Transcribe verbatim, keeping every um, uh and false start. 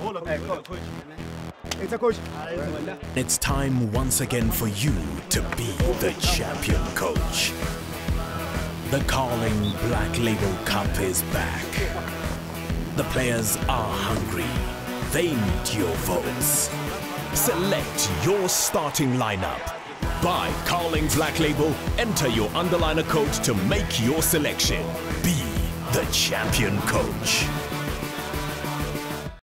It's time once again for you to be the champion coach. The Carling Black Label Cup is back. The players are hungry. They need your votes. Select your starting lineup. Buy Carling Black Label, enter your underliner code to make your selection. Be the champion coach.